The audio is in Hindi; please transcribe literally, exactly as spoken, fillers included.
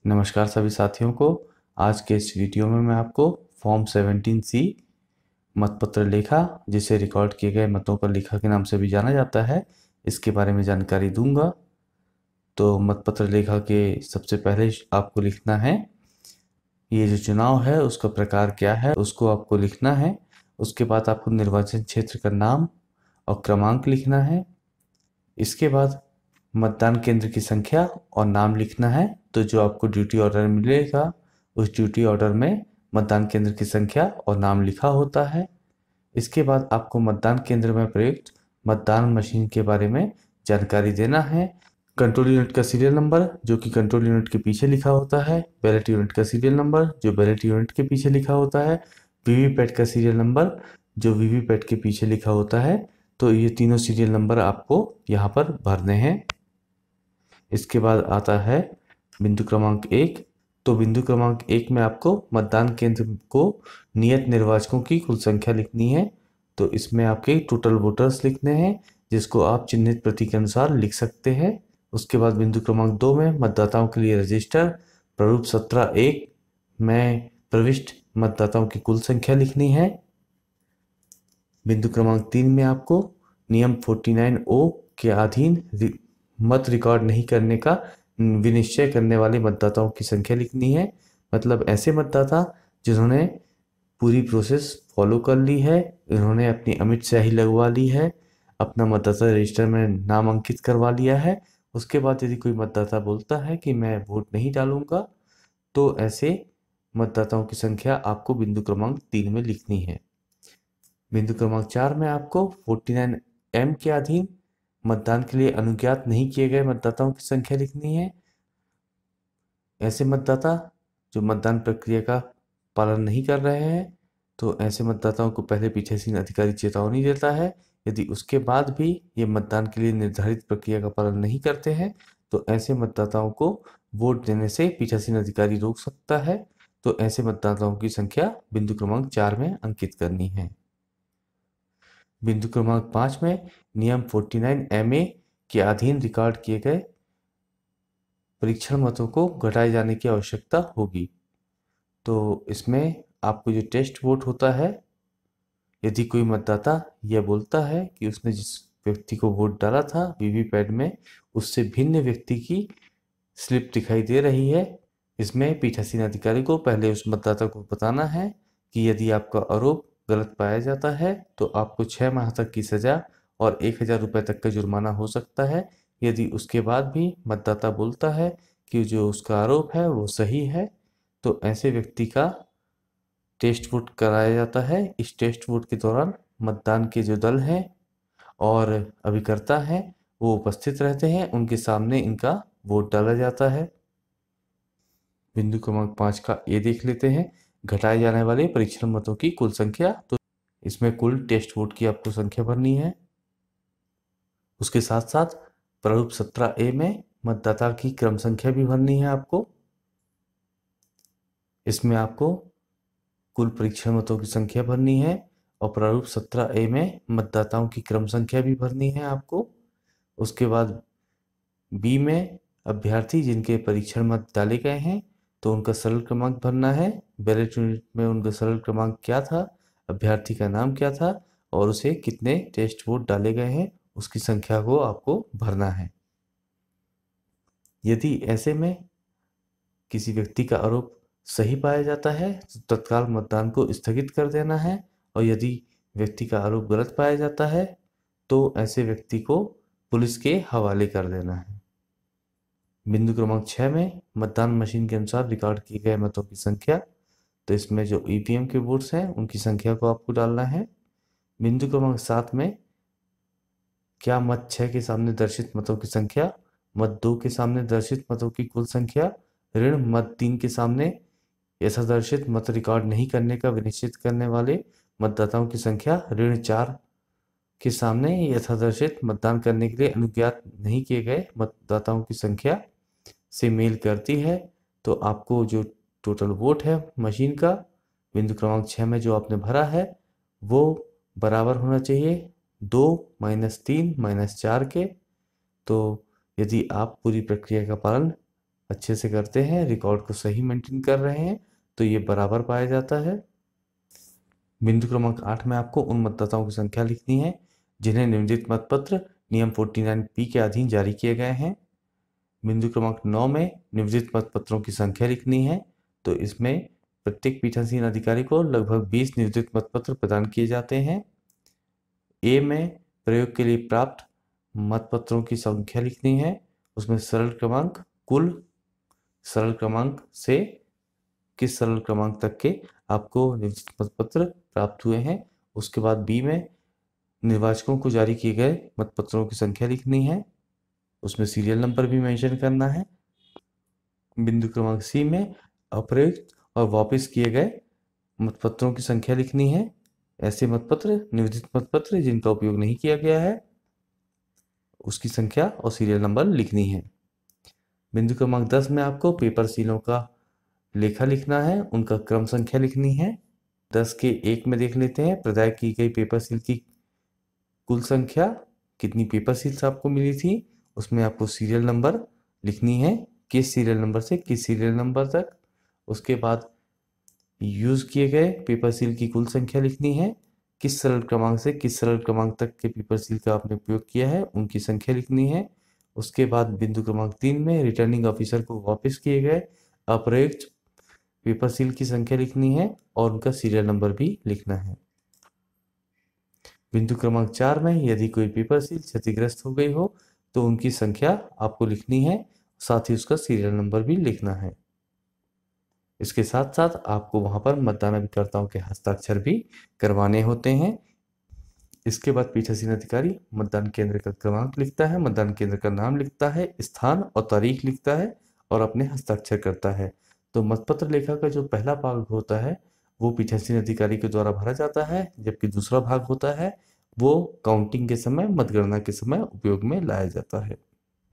नमस्कार सभी साथियों को। आज के इस वीडियो में मैं आपको फॉर्म सेवनटीन सी मतपत्र लेखा, जिसे रिकॉर्ड किए गए मतों पर लेखा के नाम से भी जाना जाता है, इसके बारे में जानकारी दूंगा। तो मतपत्र लेखा के सबसे पहले आपको लिखना है ये जो चुनाव है उसका प्रकार क्या है, उसको आपको लिखना है। उसके बाद आपको निर्वाचन क्षेत्र का नाम और क्रमांक लिखना है। इसके बाद मतदान केंद्र की संख्या और नाम लिखना है। तो जो आपको ड्यूटी ऑर्डर मिलेगा उस ड्यूटी ऑर्डर में मतदान केंद्र की संख्या और नाम लिखा होता है। इसके बाद आपको मतदान केंद्र में प्रयुक्त मतदान मशीन के बारे में जानकारी देना है। कंट्रोल यूनिट का सीरियल नंबर जो कि कंट्रोल यूनिट के पीछे लिखा होता है, बैलेट यूनिट का सीरियल नंबर जो बैलेट यूनिट के पीछे लिखा होता है, वीवीपैट का सीरियल नंबर जो वीवीपैट के पीछे लिखा होता है। तो ये तीनों सीरियल नंबर आपको यहाँ पर भरने हैं। इसके बाद आता है बिंदु क्रमांक एक। तो बिंदु क्रमांक एक में आपको मतदान केंद्र को नियत निर्वाचकों की कुल संख्या लिखनी है। तो इसमें आपके टोटल वोटर्स लिखने हैं, जिसको आप चिन्हित प्रतीक के अनुसार लिख सकते हैं। उसके बाद बिंदु क्रमांक दो में मतदाताओं के लिए रजिस्टर प्रारूप सत्रह एक में प्रविष्ट मतदाताओं की कुल संख्या लिखनी है। बिंदु क्रमांक तीन में आपको नियम उनचास ओ के अधीन मत रिकॉर्ड नहीं करने का विनिश्चय करने वाले मतदाताओं की संख्या लिखनी है। मतलब ऐसे मतदाता जिन्होंने पूरी प्रोसेस फॉलो कर ली है, इन्होंने अपनी अमिट स्याही लगवा ली है, अपना मतदाता रजिस्टर में नाम अंकित करवा लिया है। उसके बाद यदि कोई मतदाता बोलता है कि मैं वोट नहीं डालूंगा, तो ऐसे मतदाताओं की संख्या आपको बिंदु क्रमांक तीन में लिखनी है। बिंदु क्रमांक चार में आपको उनचास एम के अधीन मतदान के लिए अनुज्ञात नहीं किए गए मतदाताओं की संख्या लिखनी है। ऐसे मतदाता जो मतदान प्रक्रिया का पालन नहीं कर रहे हैं, तो ऐसे मतदाताओं को पहले पीठासीन अधिकारी चेतावनी देता है। यदि उसके बाद भी ये मतदान के लिए निर्धारित प्रक्रिया का पालन नहीं करते हैं, तो ऐसे मतदाताओं को वोट देने से पीठासीन अधिकारी रोक सकता है। तो ऐसे मतदाताओं की संख्या बिंदु क्रमांक चार में अंकित करनी है। बिंदु क्रमांक पाँच में नियम उनचास एम ए के अधीन रिकॉर्ड किए गए परीक्षण मतों को घटाए जाने की आवश्यकता होगी। तो इसमें आपको जो टेस्ट वोट होता है, यदि कोई मतदाता यह बोलता है कि उसने जिस व्यक्ति को वोट डाला था वीवीपैट में, उससे भिन्न व्यक्ति की स्लिप दिखाई दे रही है, इसमें पीठासीन अधिकारी को पहले उस मतदाता को बताना है कि यदि आपका आरोप गलत पाया जाता है तो आपको छः माह तक की सजा और एक हजार रुपये तक का जुर्माना हो सकता है। यदि उसके बाद भी मतदाता बोलता है कि जो उसका आरोप है वो सही है, तो ऐसे व्यक्ति का टेस्ट वोट कराया जाता है। इस टेस्ट वोट के दौरान मतदान के जो दल हैं और अभिकर्ता हैं वो उपस्थित रहते हैं, उनके सामने इनका वोट डाला जाता है। बिंदु क्रमांक पाँच का ये देख लेते हैं, घटाए जाने वाले परीक्षण मतों की कुल संख्या। तो इसमें कुल टेस्ट वोट की आपको संख्या भरनी है। उसके साथ साथ प्रारूप सत्रह ए में मतदाता की क्रम संख्या भी भरनी है आपको। इसमें आपको कुल परीक्षण मतों की संख्या भरनी है और प्रारूप सत्रह ए में मतदाताओं की क्रम संख्या भी भरनी है आपको। उसके बाद बी में अभ्यर्थी जिनके परीक्षण मत डाले गए हैं तो उनका सरल क्रमांक भरना है। बैलेट यूनिट में उनका सरल क्रमांक क्या था, अभ्यर्थी का नाम क्या था और उसे कितने टेस्ट वोट डाले गए हैं उसकी संख्या को आपको भरना है। यदि ऐसे में किसी व्यक्ति का आरोप सही पाया जाता है तो तत्काल मतदान को स्थगित कर देना है, और यदि व्यक्ति का आरोप गलत पाया जाता है तो ऐसे व्यक्ति को पुलिस के हवाले कर देना है। बिंदु क्रमांक छः में मतदान मशीन के अनुसार रिकॉर्ड किए गए मतों की संख्या। तो इसमें जो ईवीएम के वोट्स हैं उनकी संख्या को आपको डालना है। बिंदु क्रमांक सात में क्या मत छः के सामने दर्शित मतों की संख्या, मत दो के सामने दर्शित मतों की कुल संख्या, ऋण मत तीन के सामने यथादर्शित मत रिकॉर्ड नहीं करने का विनिश्चित करने वाले मतदाताओं की संख्या, ऋण चार के सामने यथादर्शित मतदान करने के लिए अनुज्ञात नहीं किए गए मतदाताओं की संख्या से मेल करती है। तो आपको जो टोटल वोट है मशीन का बिंदु क्रमांक छः में जो आपने भरा है वो बराबर होना चाहिए दो माइनस तीन माइनस चार के। तो यदि आप पूरी प्रक्रिया का पालन अच्छे से करते हैं, रिकॉर्ड को सही मेंटेन कर रहे हैं, तो ये बराबर पाया जाता है। बिंदु क्रमांक आठ में आपको उन मतदाताओं की संख्या लिखनी है जिन्हें निम्नलिखित मतपत्र नियम उनचास पी के अधीन जारी किए गए हैं। बिंदु क्रमांक नौ में निम्नलिखित मतपत्रों की संख्या लिखनी है, तो इसमें प्रत्येक पीठासीन अधिकारी को लगभग बीस नियोजित मतपत्र प्रदान किए जाते हैं। ए में प्रयोग के लिए प्राप्त मतपत्रों की संख्या लिखनी है, उसमें सरल क्रमांक कुल सरल क्रमांक से किस सरल क्रमांक तक के आपको नियोजित मतपत्र प्राप्त हुए हैं। उसके बाद बी में निर्वाचकों को जारी किए गए मतपत्रों की संख्या लिखनी है, उसमें सीरियल नंबर भी मेंशन करना है। बिंदु क्रमांक सी में अप्रयुक्त और वापस किए गए मतपत्रों की संख्या लिखनी है। ऐसे मतपत्र नियोजित मतपत्र जिनका उपयोग नहीं किया गया है उसकी संख्या और सीरियल नंबर लिखनी है। बिंदु क्रमांक दस में आपको पेपर सीलों का लेखा लिखना है, उनका क्रम संख्या लिखनी है। दस के एक में देख लेते हैं प्रदाय की गई पेपर सील की कुल संख्या, कितनी पेपर सील्स आपको मिली थी, उसमें आपको सीरियल नंबर लिखनी है, किस सीरियल नंबर से किस सीरियल नंबर तक। उसके बाद यूज किए गए पेपर सील की कुल संख्या लिखनी है, किस सरल क्रमांक से किस सरल क्रमांक तक के पेपर सील का आपने उपयोग किया है उनकी संख्या लिखनी है। उसके बाद बिंदु क्रमांक तीन में रिटर्निंग ऑफिसर को वापस किए गए अप्रयुक्त पेपर सील की संख्या लिखनी है और उनका सीरियल नंबर भी लिखना है। बिंदु क्रमांक चार में यदि कोई पेपर सील क्षतिग्रस्त हो गई हो तो उनकी संख्या आपको लिखनी है, साथ ही उसका सीरियल नंबर भी लिखना है। इसके साथ साथ आपको वहां पर मतदान अभिकर्ताओं के हस्ताक्षर भी करवाने होते हैं। इसके बाद पीठासीन अधिकारी मतदान केंद्र का क्रमांक लिखता है, मतदान केंद्र का नाम लिखता है, स्थान और तारीख लिखता है और अपने हस्ताक्षर करता है। तो मतपत्र लेखा का जो पहला भाग होता है वो पीठासीन अधिकारी के द्वारा भरा जाता है, जबकि दूसरा भाग होता है वो काउंटिंग के समय मतगणना के समय उपयोग में लाया जाता है।